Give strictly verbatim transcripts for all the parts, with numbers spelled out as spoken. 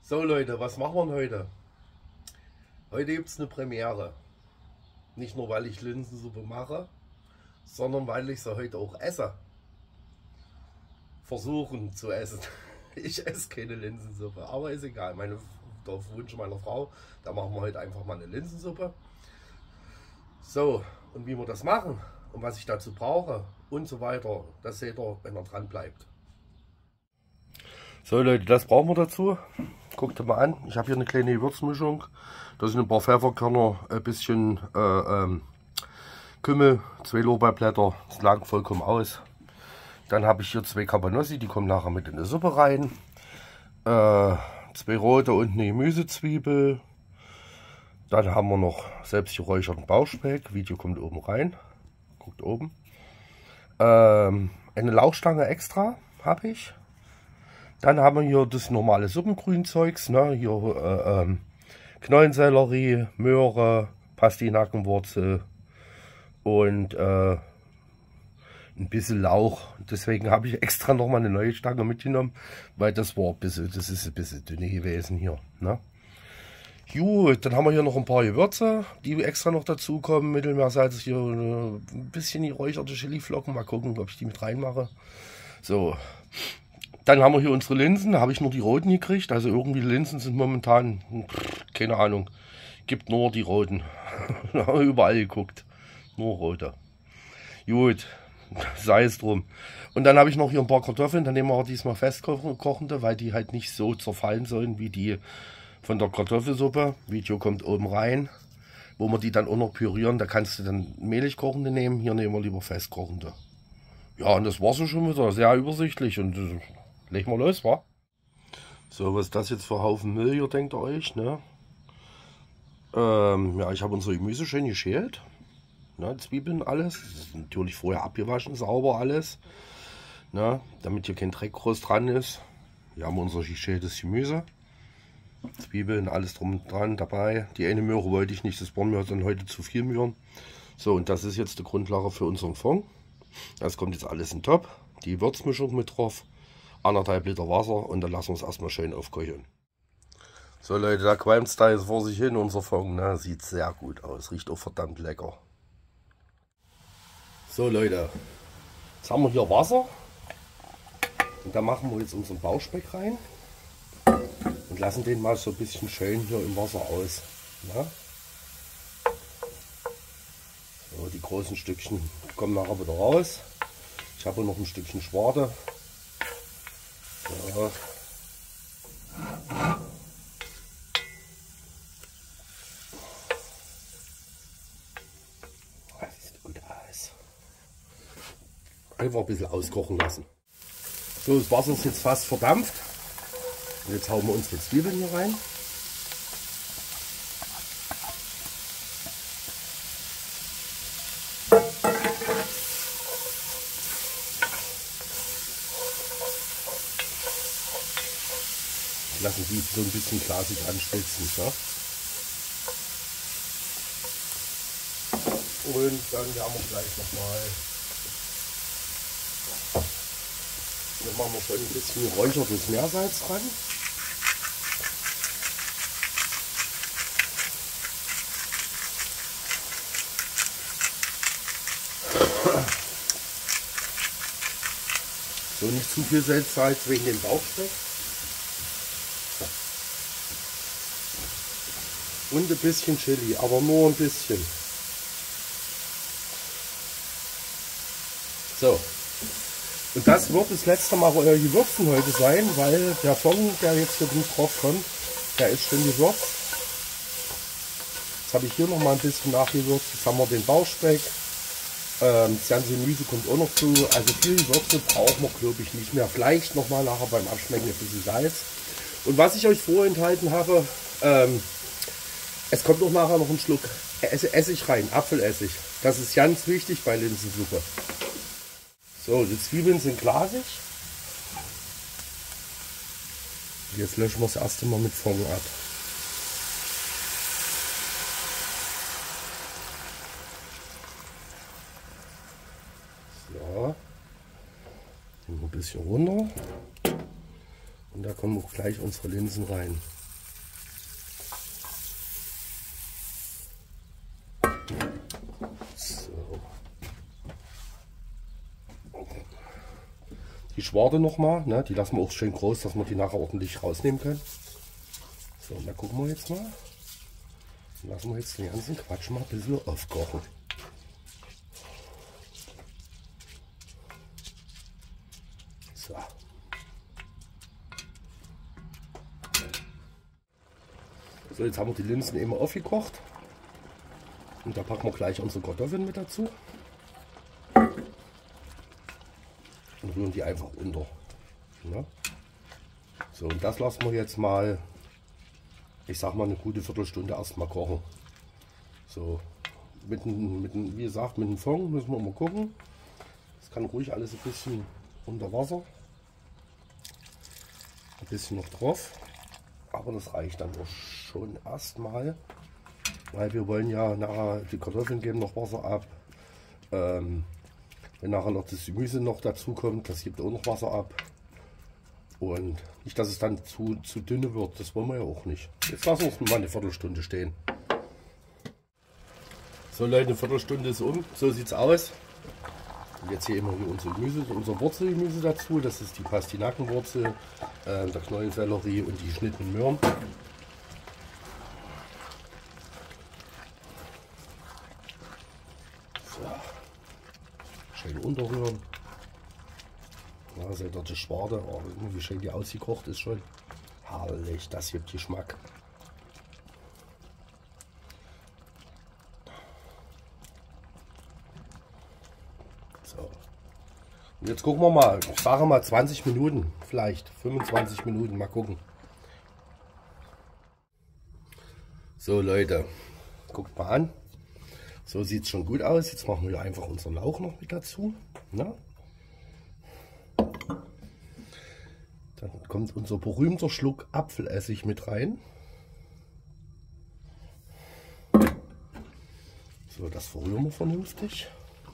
So Leute, was machen wir denn heute? Heute gibt es eine Premiere. Nicht nur, weil ich Linsensuppe mache, sondern weil ich sie heute auch esse. Versuchen zu essen. Ich esse keine Linsensuppe, aber ist egal. Meine, der Wunsch meiner Frau, da machen wir heute einfach mal eine Linsensuppe. So, und wie wir das machen und was ich dazu brauche und so weiter, das seht ihr, wenn ihr dran bleibt. So Leute, das brauchen wir dazu. Guckt mal an, ich habe hier eine kleine Gewürzmischung. Da sind ein paar Pfefferkörner, ein bisschen äh, ähm, Kümmel, zwei Lorbeerblätter, das langt vollkommen aus. Dann habe ich hier zwei Cabanossi, die kommen nachher mit in die Suppe rein. Äh, zwei rote und eine Gemüsezwiebel. Dann haben wir noch selbst geräucherten Bauchspeck, Video kommt oben rein. Guckt oben. Ähm, eine Lauchstange extra habe ich. Dann haben wir hier das normale Suppengrünzeugs, ne? Hier äh, ähm, Knollensellerie, Möhre, Pastinackenwurzel und äh, ein bisschen Lauch. Deswegen habe ich extra nochmal eine neue Stange mitgenommen, weil das war ein bisschen, das ist ein bisschen dünne gewesen hier. Ne? Gut, dann haben wir hier noch ein paar Gewürze, die extra noch dazukommen. Mittelmeersalz, hier ein bisschen geräucherte Chiliflocken. Mal gucken, ob ich die mit reinmache. So. Dann haben wir hier unsere Linsen, da habe ich nur die roten gekriegt, also irgendwie die Linsen sind momentan, keine Ahnung, gibt nur die roten, überall geguckt, nur rote. Gut, sei es drum. Und dann habe ich noch hier ein paar Kartoffeln, dann nehmen wir auch diesmal festkochende, weil die halt nicht so zerfallen sollen wie die von der Kartoffelsuppe. Video kommt oben rein, wo wir die dann auch noch pürieren, da kannst du dann mehlig kochende nehmen, hier nehmen wir lieber festkochende. Ja, und das war so schon wieder, sehr übersichtlich und äh, legen wir los, wa? So, was ist das jetzt für ein Haufen Müll hier, denkt ihr euch, ne? Ähm, ja, ich habe unsere Gemüse schön geschält. Ne, Zwiebeln, alles. Das ist natürlich vorher abgewaschen, sauber alles. Ne, damit hier kein Dreck groß dran ist. Hier haben wir unser geschältes Gemüse. Zwiebeln, alles drum und dran dabei. Die eine Möhre wollte ich nicht, das brauchen wir dann heute zu viel Möhren. So, und das ist jetzt die Grundlage für unseren Fond. Das kommt jetzt alles in den Topf. Die Würzmischung mit drauf. Anderthalb Liter Wasser und dann lassen wir es erstmal schön aufköcheln. So Leute, da qualmt es da jetzt vor sich hin, unser Fond, ne? Sieht sehr gut aus, riecht auch verdammt lecker. So Leute, jetzt haben wir hier Wasser und da machen wir jetzt unseren Bauchspeck rein und lassen den mal so ein bisschen schön hier im Wasser aus. Ne? So, die großen Stückchen kommen nachher wieder raus. Ich habe noch ein Stückchen Schwarte. So. Das sieht gut aus. Einfach ein bisschen auskochen lassen. So, das Wasser ist jetzt fast verdampft. Und jetzt hauen wir unsere Zwiebeln hier rein. Lassen die so ein bisschen glasig anschwitzen. Ne? Und dann werden wir gleich nochmal. Dann machen wir schon ein bisschen geräuchertes Meersalz dran. So, nicht zu viel Salz wegen dem Bauchspeck. Und ein bisschen Chili, aber nur ein bisschen. So. Und das wird das letzte Mal euer Gewürzen heute sein, weil der Fond, der jetzt hier drauf kommt, der ist schon gewürzt. Jetzt habe ich hier noch mal ein bisschen nachgewürzt. Jetzt haben wir den Bauchspeck. Ähm, das ganze Gemüse kommt auch noch zu. Also viel Gewürze brauchen wir, glaube ich, nicht mehr. Vielleicht noch mal nachher beim Abschmecken ein bisschen Salz. Und was ich euch vorenthalten habe, ähm, es kommt auch nachher noch ein Schluck Essig rein, Apfelessig. Das ist ganz wichtig bei Linsensuppe. So, die Zwiebeln sind glasig. Jetzt löschen wir das erste Mal mit Fond ab. So. Nehmen wir ein bisschen runter. Und da kommen auch gleich unsere Linsen rein. So. Die Schwarte nochmal, ne? Die lassen wir auch schön groß, dass wir die nachher ordentlich rausnehmen können. So, und da gucken wir jetzt mal. Dann lassen wir jetzt den ganzen Quatsch mal ein bisschen aufkochen. So. So, jetzt haben wir die Linsen immer aufgekocht. Und da packen wir gleich unsere Kartoffeln mit dazu. Und rühren die einfach unter. Ja. So, und das lassen wir jetzt mal, ich sag mal, eine gute Viertelstunde erstmal kochen. So, mit, mit, wie gesagt, mit dem Fond müssen wir mal gucken. Das kann ruhig alles ein bisschen unter Wasser. Ein bisschen noch drauf. Aber das reicht dann auch schon erstmal. Weil wir wollen ja nachher, die Kartoffeln geben noch Wasser ab. Ähm, wenn nachher noch das Gemüse noch dazu kommt, das gibt auch noch Wasser ab. Und nicht, dass es dann zu, zu dünne wird, das wollen wir ja auch nicht. Jetzt lassen wir es mal eine Viertelstunde stehen. So Leute, eine Viertelstunde ist um, so sieht es aus. Und jetzt hier immer hier unser Gemüse, unser Wurzelgemüse dazu. Das ist die Pastinakenwurzel, äh, der Knollensellerie und die geschnittenen Möhren. Schön unterrühren. Ja, seht ihr die Schwarte, oh, wie schön die ausgekocht ist schon. Herrlich, das gibt Geschmack. So. Und jetzt gucken wir mal, ich sage mal zwanzig Minuten, vielleicht fünfundzwanzig Minuten, mal gucken. So Leute, guckt mal an. So sieht es schon gut aus. Jetzt machen wir einfach unseren Lauch noch mit dazu. Na? Dann kommt unser berühmter Schluck Apfelessig mit rein. So, das verrühren wir vernünftig.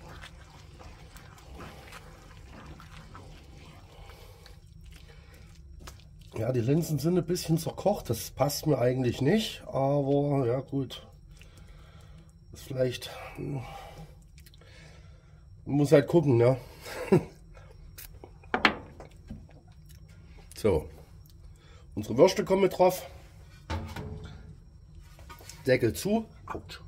Ja, die Linsen sind ein bisschen zerkocht. Das passt mir eigentlich nicht. Aber ja gut. Das ist vielleicht, man muss halt gucken, ne? So, unsere Würste kommen mit drauf. Deckel zu. Autsch.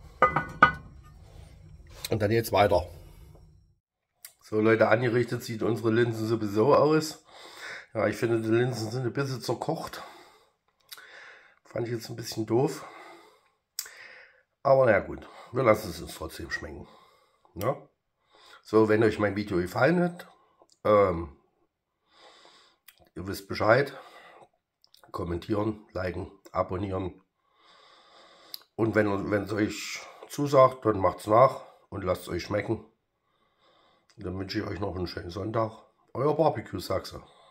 Und dann jetzt weiter. So Leute, angerichtet sieht unsere Linsen sowieso aus. Ja, ich finde, die Linsen sind ein bisschen zerkocht. Fand ich jetzt ein bisschen doof. Aber na gut, wir lassen es uns trotzdem schmecken. Ja? So, wenn euch mein Video gefallen hat, ähm, ihr wisst Bescheid. Kommentieren, liken, abonnieren. Und wenn, wenn es euch zusagt, dann macht es nach und lasst es euch schmecken. Dann wünsche ich euch noch einen schönen Sonntag. Euer Barbecue Sachse.